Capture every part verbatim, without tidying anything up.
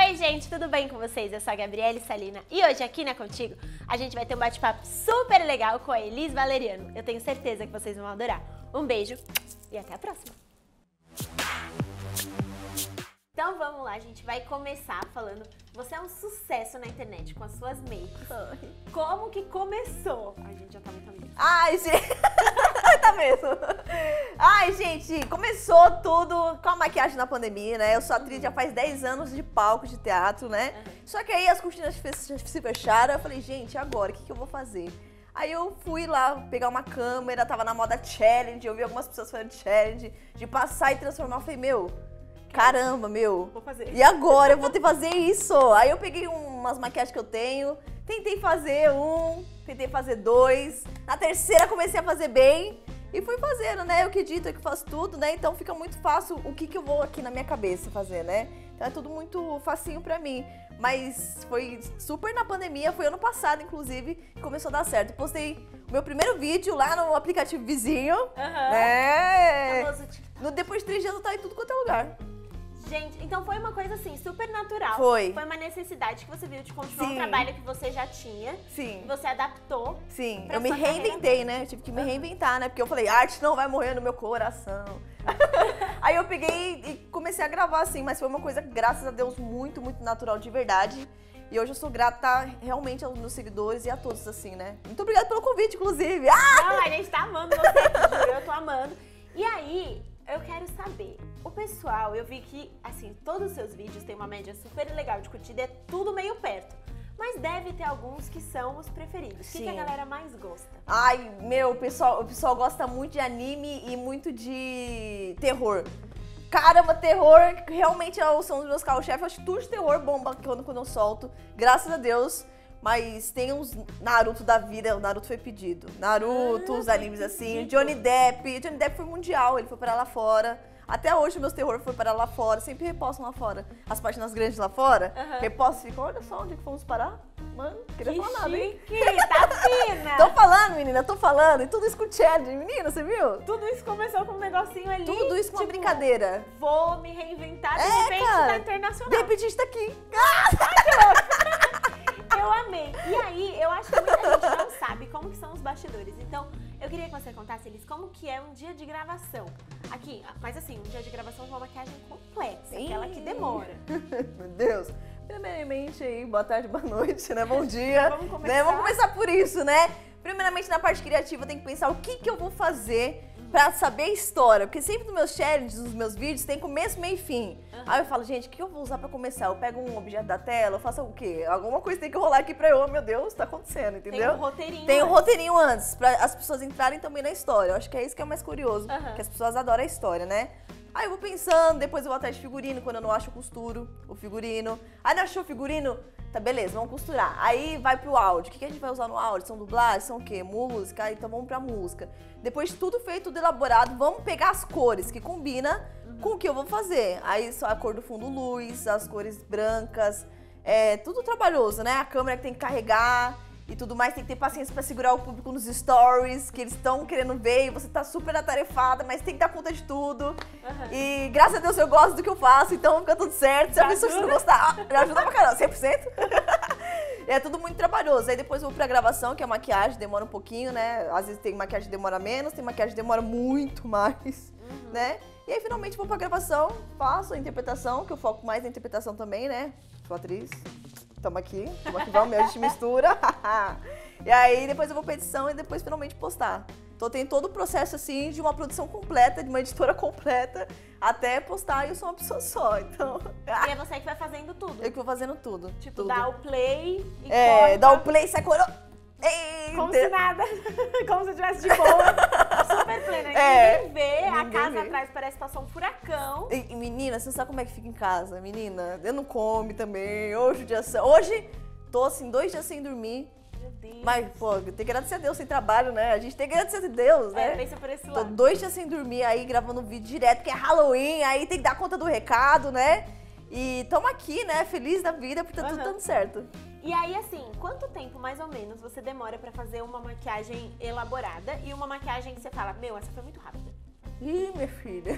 Oi gente, tudo bem com vocês? Eu sou a Gabriele Salina e hoje aqui na Contigo a gente vai ter um bate-papo super legal com a Elis Valeriano. Eu tenho certeza que vocês vão adorar. Um beijo e até a próxima! Então vamos lá, a gente vai começar falando, você é um sucesso na internet com as suas makes. Como que começou? Ai, gente, já tá muito amiga. Ai, gente, tá mesmo. Ai, gente, começou tudo com a maquiagem na pandemia, né? Eu sou atriz já faz dez anos de palco, de teatro, né? Uhum. Só que aí as cortinas se fecharam, eu falei, gente, agora, o que, que eu vou fazer? Aí eu fui lá pegar uma câmera, tava na moda challenge, eu vi algumas pessoas fazendo challenge, de passar e transformar, eu falei, meu... Caramba, meu. Vou fazer. E agora eu vou ter que fazer isso. Aí eu peguei umas maquiagens que eu tenho, tentei fazer um, tentei fazer dois. Na terceira comecei a fazer bem e fui fazendo, né? Eu que edito, eu que faço tudo, né? Então fica muito fácil o que, que eu vou aqui na minha cabeça fazer, né? Então é tudo muito facinho pra mim. Mas foi super na pandemia, foi ano passado, inclusive, que começou a dar certo. Postei o meu primeiro vídeo lá no aplicativo vizinho. Uhum. Né? No, depois de três dias eu tava em tudo quanto é lugar. Gente, então foi uma coisa assim, super natural. Foi. Foi uma necessidade que você viu de continuar Sim. um trabalho que você já tinha. Sim. E você adaptou. Sim, pra eu me sua reinventei, né? Eu tive que me reinventar, né? Porque eu falei, arte não vai morrer no meu coração. Aí eu peguei e comecei a gravar, assim, mas foi uma coisa, graças a Deus, muito, muito natural, de verdade. E hoje eu sou grata realmente aos meus seguidores e a todos, assim, né? Muito obrigada pelo convite, inclusive. Ah! Não, a gente tá amando você, juro, eu tô amando. E aí, eu quero saber, o pessoal, eu vi que, assim, todos os seus vídeos têm uma média super legal de curtida, é tudo meio perto. Mas deve ter alguns que são os preferidos. O que, que a galera mais gosta? Ai, meu, o pessoal, o pessoal gosta muito de anime e muito de terror. Caramba, terror realmente são os meus carro-chefe. Eu acho que tudo de terror bomba quando, quando eu solto, graças a Deus. Mas tem uns Naruto da vida, o Naruto foi pedido. Naruto, ah, os animes assim. Johnny Depp, Johnny Depp foi mundial, ele foi para lá fora. Até hoje meus terror foi para lá fora, sempre repostam lá fora. As páginas grandes lá fora, uhum. repostam e ficam, olha só onde é que fomos parar. Mano, não queria que falar nada, hein? Tá fina! Tô falando, menina, tô falando. E tudo isso com o challenge, menina, você viu? Tudo isso começou com um negocinho ali. Tudo isso com tipo, uma brincadeira. Vou me reinventar, de é, repente cara, tá internacional. De repente a gente tá aqui. Eu amei. E aí, eu acho que muita gente não sabe como que são os bastidores. Então, eu queria que você contasse, Elis, como que é um dia de gravação. Aqui, mas assim, um dia de gravação de uma maquiagem complexa, Ih. aquela que demora. Meu Deus. Primeiramente aí, boa tarde, boa noite, né? Bom dia. Vamos começar. Né? Vamos começar por isso, né? Primeiramente, na parte criativa, eu tenho que pensar o que, que eu vou fazer pra saber a história. Porque sempre nos meus challenges, nos meus vídeos, tem começo, meio e fim. Uhum. Aí eu falo, gente, o que eu vou usar pra começar? Eu pego um objeto da tela, eu faço o quê? Alguma coisa tem que rolar aqui pra eu, oh, meu Deus, tá acontecendo, entendeu? Tem um roteirinho Tem um antes. roteirinho antes, pra as pessoas entrarem também na história. Eu acho que é isso que é mais curioso, uhum. que as pessoas adoram a história, né? Aí eu vou pensando, depois eu vou atrás de figurino, quando eu não acho, eu costuro o figurino. Aí não achou o figurino? Tá, beleza, vamos costurar. Aí vai pro áudio. O que, que a gente vai usar no áudio? São dublagens? São o quê? Música? Então vamos pra música. Depois de tudo feito, tudo elaborado, vamos pegar as cores que combina uhum. com o que eu vou fazer. Aí só a cor do fundo luz, as cores brancas, é tudo trabalhoso, né? A câmera que tem que carregar e tudo mais, tem que ter paciência pra segurar o público nos stories, que eles estão querendo ver e você tá super atarefada, mas tem que dar conta de tudo. Uhum. E graças a Deus eu gosto do que eu faço, então fica tudo certo. Se a pessoa não gostar, já ajuda pra caramba, cem por cento. É tudo muito trabalhoso. Aí depois eu vou pra gravação, que é a maquiagem, demora um pouquinho, né? Às vezes tem maquiagem que demora menos, tem maquiagem que demora muito mais, uhum. né? E aí finalmente vou pra gravação, faço a interpretação, que eu foco mais na interpretação também, né? Sou atriz. Tamo aqui, tamo aqui, vamos, a gente mistura. E aí depois eu vou pra edição e depois finalmente postar. Então tem todo o processo assim de uma produção completa, de uma editora completa, até postar e eu sou uma pessoa só, então... E é você que vai fazendo tudo? Eu que vou fazendo tudo. Tipo, tudo. dá o play e É, corta. dá o play, sai coro... Eita. Como se nada, como se eu tivesse de boa, super plena. É, ninguém vê, ninguém a casa vê. atrás parece que passou um furacão. E, e menina, você não sabe como é que fica em casa, menina? Eu não come também, hoje judiação. Hoje, tô assim, dois dias sem dormir. Meu Deus. Mas, pô, tem que agradecer a Deus sem trabalho, né? A gente tem que agradecer a Deus, né? É, pensa por esse Tô lado. dois dias sem dormir aí, gravando vídeo direto, que é Halloween, aí tem que dar conta do recado, né? E tamo aqui, né? Feliz da vida, porque tá uhum. tudo dando certo. E aí, assim, quanto tempo, mais ou menos, você demora pra fazer uma maquiagem elaborada e uma maquiagem que você fala, meu, essa foi muito rápida? Ih, minha filha.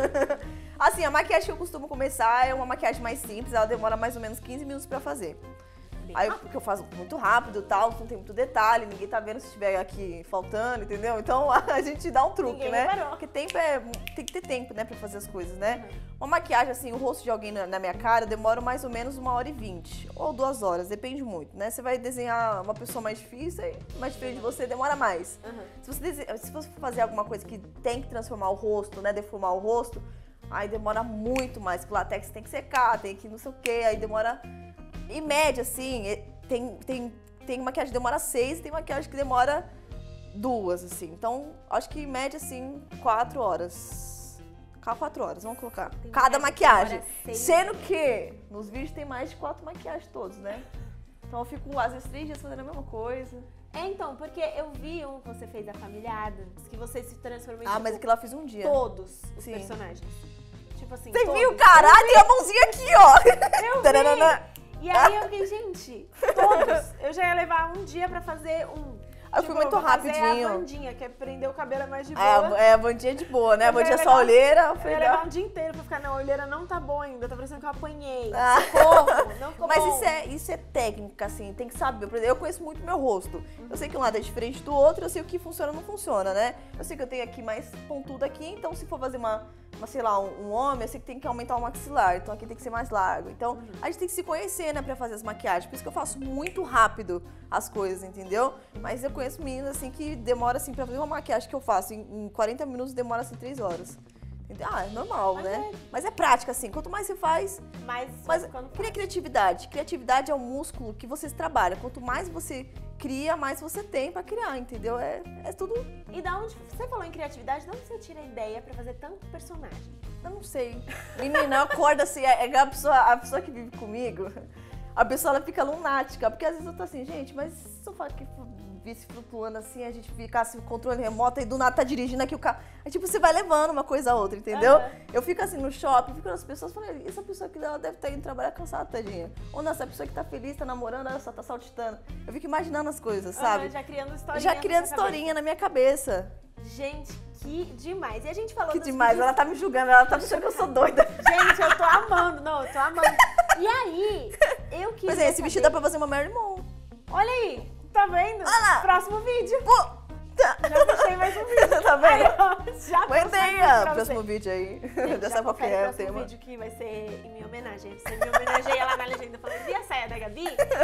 Assim, a maquiagem que eu costumo começar é uma maquiagem mais simples, ela demora mais ou menos quinze minutos pra fazer. Aí, porque eu faço muito rápido e tal, não tem muito detalhe, ninguém tá vendo se estiver aqui faltando, entendeu? Então a gente dá um truque, Ninguém né? reparou. Porque tempo é, tem que ter tempo, né, pra fazer as coisas, né? Uhum. Uma maquiagem, assim, o rosto de alguém na, na minha cara demora mais ou menos uma hora e vinte, ou duas horas, depende muito, né? Você vai desenhar uma pessoa mais difícil, aí mais diferente de você, demora mais. Uhum. Se você, dese... se você for fazer alguma coisa que tem que transformar o rosto, né, deformar o rosto, aí demora muito mais, porque o látex tem que secar, tem que não sei o quê, aí demora... Em média, assim, tem, tem, tem maquiagem que demora seis e tem maquiagem que demora duas, assim. Então, acho que em média, assim, quatro horas. Quatro horas, vamos colocar. Tem Cada maquiagem maquiagem. que demora seis. Sendo que nos vídeos tem mais de quatro maquiagens todos, né? Então eu fico, às vezes, três dias fazendo a mesma coisa. É, então, porque eu vi um que você fez a Família Addams, que você se transformou em Ah, tipo, mas aquilo eu fiz um dia. todos os Sim. personagens. Tipo assim, Você todos. viu, caralho? Tem a mãozinha aqui, ó. Eu Taranana. vi! E aí eu fiquei, gente, todos. Eu já ia levar um dia pra fazer um. Eu tipo, fui muito vou fazer rapidinho. a Vandinha, que é prender o cabelo mais de É, boa. a- é a bandinha de boa, né? A Eu já ia bandinha só levar- olheira. Eu Eu falei, ia não. levar um dia inteiro pra ficar, não, a olheira não tá boa ainda, tá parecendo que eu apanhei. Ah. Socorro, não ficou Mas bom. isso é, isso é técnica, assim, tem que saber. Por exemplo, eu conheço muito meu rosto. Eu sei que um lado é diferente do outro, eu sei o que funciona ou não funciona, né? Eu sei que eu tenho aqui mais pontudo aqui, então se for fazer uma, uma sei lá, um, um homem, eu sei que tem que aumentar o maxilar, então aqui tem que ser mais largo. Então, a gente tem que se conhecer, né, pra fazer as maquiagens. Por isso que eu faço muito rápido as coisas, entendeu? Mas eu conheço meninas, assim, que demora, assim, pra fazer uma maquiagem que eu faço em, em quarenta minutos, demora, assim, três horas. Entendeu? Ah, é normal, Mas né? é- Mas é prática, assim. Quanto mais você faz, Mas, mas quando cria faz. criatividade. Criatividade é um músculo que você trabalha. Quanto mais você cria, mais você tem pra criar, entendeu? É, é tudo. E da onde você falou em criatividade, de onde você tira a ideia pra fazer tanto personagem? Eu não sei. Menina, acorda assim, é é a pessoa, a pessoa que vive comigo, a pessoa ela fica lunática. Porque às vezes eu tô assim, gente, mas se eu falar que vice flutuando assim, a gente ficasse o controle remoto e do nada tá dirigindo aqui o carro. Aí tipo, você vai levando uma coisa a outra, entendeu? Aham. Eu fico assim no shopping, fico nas pessoas falando, essa pessoa que ela deve estar indo trabalhar cansada, tadinha. Ou não, essa pessoa que tá feliz, tá namorando, ela só tá saltitando. Eu fico imaginando as coisas, sabe? Aham, já criando historinha. Já na criando sua cabeça. historinha na minha cabeça. Gente, que demais. E a gente falou Que dos demais, vídeos- ela tá me julgando, ela tá achando que eu sou doida. Gente, eu tô amando. Não, eu tô amando. E aí, eu queria Pois é, esse vestido dá saber- pra fazer uma Marilyn Monroe. Olha aí, tá vendo? Olha lá. Próximo vídeo. Pô, tá. Já fechei mais um vídeo. Tá vendo? Aí, ó, já Aguentei consegui a pra próximo você. vídeo aí. Gente, Já já sabe qual que confere é o o próximo tema. vídeo que vai ser em minha homenagem. Você me homenageia lá na legenda falando, vi a saia da Gabi?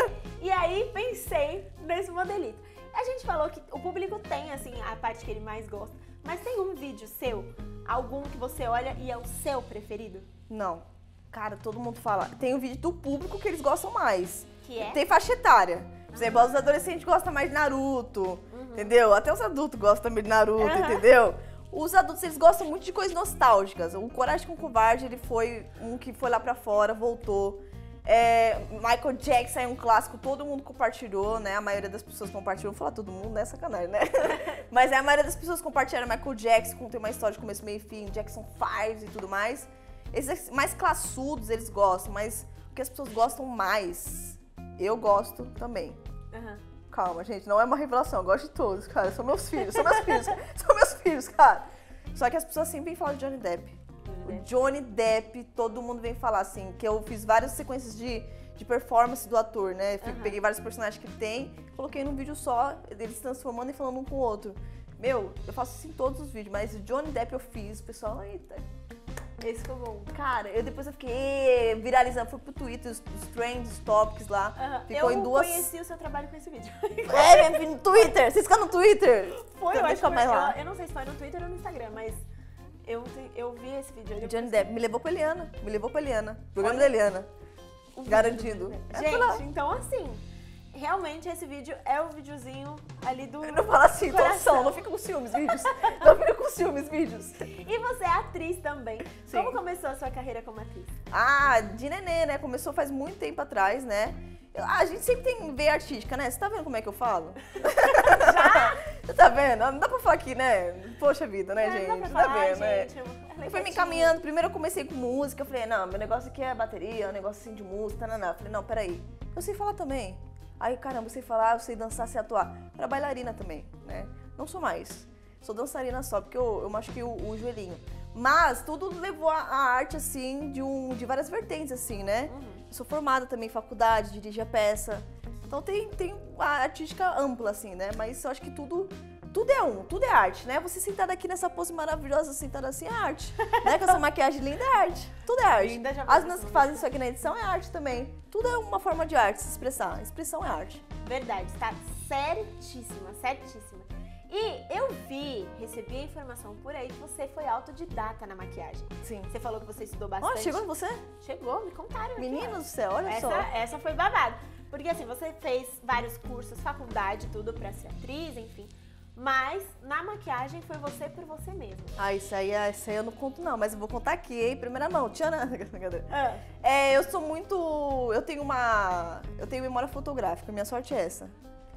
E aí pensei nesse modelito. A gente falou que o público tem, assim, a parte que ele mais gosta. Mas tem um vídeo seu, algum que você olha e é o seu preferido? Não. Cara, todo mundo fala. Tem um vídeo do público que eles gostam mais. Que é? Tem faixa etária. Por exemplo, os adolescentes gostam mais de Naruto, entendeu? Até os adultos gostam também de Naruto, Uhum. entendeu? Os adultos, eles gostam muito de coisas nostálgicas. O Coragem com o Covarde, ele foi um que foi lá pra fora, voltou. É, Michael Jackson é um clássico, todo mundo compartilhou, né? A maioria das pessoas compartilhou. Vou falar todo mundo, né? Sacanagem, né? Mas é, a maioria das pessoas compartilharam Michael Jackson, tem uma história de começo, meio e fim, Jackson five e tudo mais. Esses mais classudos, eles gostam, mas o que as pessoas gostam mais, eu gosto também. Aham. Calma, gente, não é uma revelação, eu gosto de todos, cara. São meus filhos, são meus filhos, são meus filhos, cara. Só que as pessoas sempre vêm falar de Johnny Depp. O Johnny Depp, todo mundo vem falar assim, que eu fiz várias sequências de, de performance do ator, né? Fui- Aham. Peguei vários personagens que ele tem, coloquei num vídeo só, eles se transformando e falando um com o outro. Meu, eu faço isso em todos os vídeos, mas o Johnny Depp eu fiz, o pessoal, eita. Esse ficou bom. Cara, eu depois eu fiquei "Ê", viralizando, fui pro Twitter, os, os trends, os topics lá. Aham. Ficou eu em duas. conheci o seu trabalho com esse vídeo. É, minha filha, no Twitter! Vocês ficam no Twitter? Foi, Então eu acho deixa que mais foi, lá. eu, eu não sei se foi no Twitter ou no Instagram, mas eu, te- eu vi esse vídeo. aí O Johnny depois- Depp me levou pra Eliana, me levou pra Eliana. Programa Olha. da Eliana. o vídeo Garantido. do Johnny Depp. É, foi lá. Gente, então assim, realmente esse vídeo é o videozinho ali do... Não fala assim, Coração. torção, não fica com ciúmes, vídeos. Não fica com ciúmes, vídeos. E você é atriz também. Sim. Como começou a sua carreira como atriz? Ah, de nenê, né? Começou faz muito tempo atrás, né? Eu- A gente sempre tem veia artística, né? Você tá vendo como é que eu falo? Já? Você tá vendo? Não dá pra falar aqui, né? Poxa vida, né, É, gente? não dá pra Tá falar, vendo, né? gente, ela é Eu fui me quietinha. encaminhando. Primeiro eu comecei com música. Eu falei, não, meu negócio aqui é bateria, é um negócio assim de música, não, não. Eu falei, não, peraí. Eu sei falar também. Aí, caramba, eu sei falar, eu sei dançar, sei atuar. Eu era bailarina também, né? Não sou mais. sou dançarina só, porque eu, eu machuquei o, o joelhinho. Mas tudo levou a, a arte, assim, de, um, de várias vertentes, assim, né? Uhum. Eu sou formada também em faculdade, dirijo a peça. Então tem, tem a artística ampla, assim, né? Mas eu acho que tudo, tudo é um, tudo é arte, né? Você sentada aqui nessa pose maravilhosa, sentada assim, é arte. Né? Com essa maquiagem linda é arte. Tudo é arte. Linda, já As meninas que fazem isso aqui na edição é arte também. Tudo é uma forma de arte, se expressar. Expressão é arte. Verdade, está certíssima, certíssima. E eu vi, recebi a informação por aí que você foi autodidata na maquiagem. Sim. Você falou que você estudou bastante. Ó, chegou em você? Chegou, me contaram. Menino do céu, olha essa, só. Essa foi babado. Porque assim, você fez vários cursos, faculdade, tudo pra ser atriz, enfim. Mas na maquiagem foi você por você mesmo. Ah, isso aí, isso aí eu não conto não, mas eu vou contar aqui, hein? Primeira mão. Tchana. Ah. É, eu sou muito... Eu tenho uma... Eu tenho memória fotográfica, minha sorte é essa.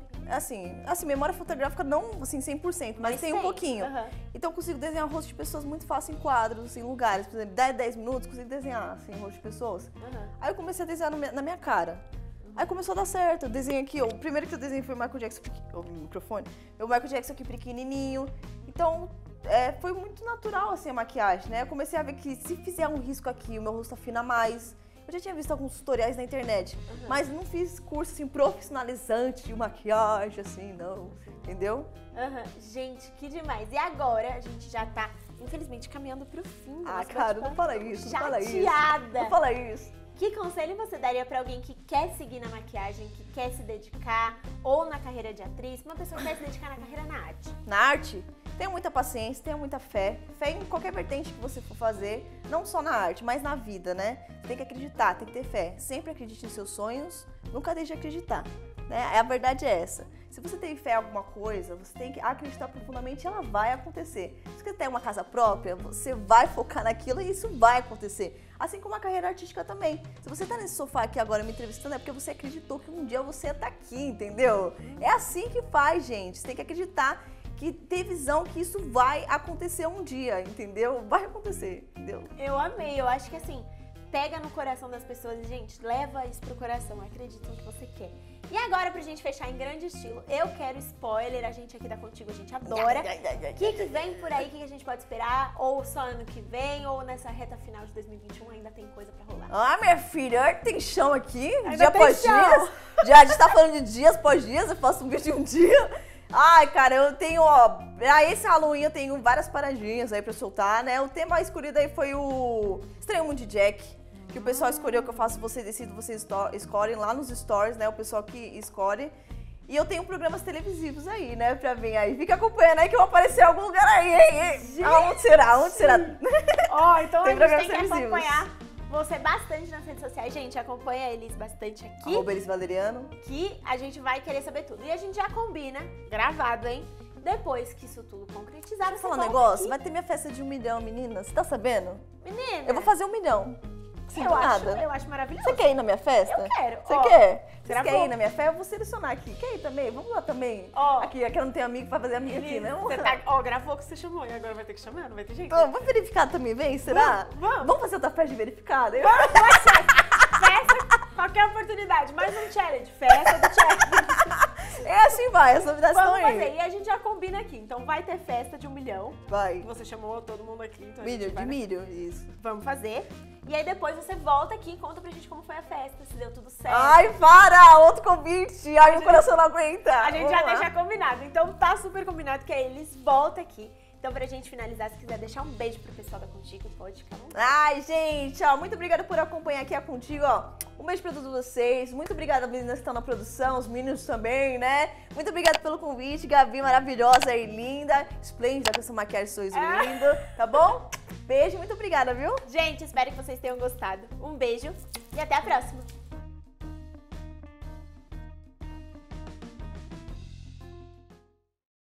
Assim, assim, memória fotográfica não, assim, cem por cento, mas, mas tem um pouquinho. Uhum. Então eu consigo desenhar o rosto de pessoas muito fácil em quadros, em lugares. Por exemplo, dez, dez minutos, consigo desenhar, assim, o rosto de pessoas. Uhum. Aí eu comecei a desenhar no, na minha cara. Uhum. Aí começou a dar certo. Eu desenhei aqui, o primeiro que eu desenhei foi o Michael Jackson, o microfone. O Michael Jackson aqui pequenininho. Então, é, foi muito natural, assim, a maquiagem, né? Eu comecei a ver que se fizer um risco aqui, o meu rosto afina mais. Eu já tinha visto alguns tutoriais na internet, uhum. mas não fiz curso, assim, profissionalizante de maquiagem, assim, não, entendeu? Uhum. Gente, que demais. E agora a gente já tá, infelizmente, caminhando pro fim. Ah, cara, não fala isso, não fala isso. Chateada. Não fala isso. Que conselho você daria pra alguém que quer seguir na maquiagem, que quer se dedicar, ou na carreira de atriz, uma pessoa que quer se dedicar na carreira na arte? Na arte? Tenha muita paciência, tenha muita fé. Fé em qualquer vertente que você for fazer, não só na arte, mas na vida, né? Você tem que acreditar, tem que ter fé. Sempre acredite em seus sonhos, nunca deixe de acreditar, né? A verdade é essa. Se você tem fé em alguma coisa, você tem que acreditar profundamente e ela vai acontecer. Se você tem uma casa própria, você vai focar naquilo e isso vai acontecer. Assim como a carreira artística também. Se você tá nesse sofá aqui agora me entrevistando, é porque você acreditou que um dia você ia estar aqui, entendeu? É assim que faz, gente. Você tem que acreditar, que ter visão que isso vai acontecer um dia, entendeu? Vai acontecer, entendeu? Eu amei, eu acho que assim, pega no coração das pessoas e, gente, leva isso pro coração, acredita no que você quer. E agora, pra gente fechar em grande estilo, eu quero spoiler, a gente aqui da Contigo, a gente adora. O que, que vem por aí, o que, que a gente pode esperar? Ou só ano que vem, ou nessa reta final de dois mil e vinte e um ainda tem coisa pra rolar? Ah, minha filha, tem chão aqui, ainda dia após dia. Já a gente tá falando de dias após dias, eu faço um vídeo de um dia. Ai, cara, eu tenho, ó, pra esse Halloween eu tenho várias paradinhas aí pra soltar, né? O tema escolhido aí foi o Estranho Mundo de Jack. Que o pessoal escolheu, que eu faço Você Decide, Vocês escolhem lá nos stories, né? O pessoal que escolhe. E eu tenho programas televisivos aí, né? Pra vir aí. Fica acompanhando aí que eu vou aparecer em algum lugar aí, hein? hein? Aonde será? Onde será? Ó, oh, então tem a gente tem que acompanhar você bastante nas redes sociais. Gente, acompanha a Elis bastante aqui. Arroba Elis Valeriano. Que a gente vai querer saber tudo. E a gente já combina, gravado, hein? Depois que isso tudo concretizar, você falar um negócio? Aqui. Vai ter minha festa de um milhão, menina. Você tá sabendo? Menina. Eu vou fazer um milhão. Sim, eu, acho, nada. eu acho maravilhoso. Você quer ir na minha festa? Eu quero. Você ó, quer? Você gravou. quer ir na minha festa? Eu vou selecionar aqui. Quer ir também? Vamos lá também. Ó, aqui, aqui eu não tenho amigo pra fazer amigo aqui, não? Você tá, ó, gravou que você chamou e agora vai ter que chamar, não vai ter jeito. Então, vamos verificar também, vem? Será? Vamos. Vamos, vamos fazer outra festa de verificada? Vamos, festa, festa, qualquer oportunidade. Mais um challenge, festa do challenge. É assim vai, as novidades estão aí. Vamos fazer, e a gente já combina aqui. Então vai ter festa de um milhão. Vai. Você chamou todo mundo aqui. Então milho, vai, de milho, isso. Vamos fazer. E aí depois você volta aqui e conta pra gente como foi a festa, se deu tudo certo. Ai, para! Outro convite! Ai, meu coração não aguenta! A gente Vamos já lá. deixa combinado. Então tá super combinado que a Elis volta aqui. Então pra gente finalizar, se quiser deixar um beijo pro pessoal da Contigo, pode ficar à vontade. Ai, gente, ó, muito obrigada por acompanhar aqui a Contigo, ó. Um beijo pra todos vocês. Muito obrigada às meninas que estão na produção, os meninos também, né? Muito obrigada pelo convite, Gabi, maravilhosa e linda. Esplêndida com essa maquiagem, sorriso Ah. lindo, tá bom? Beijo, muito obrigada, viu? Gente, espero que vocês tenham gostado. Um beijo e até a próxima.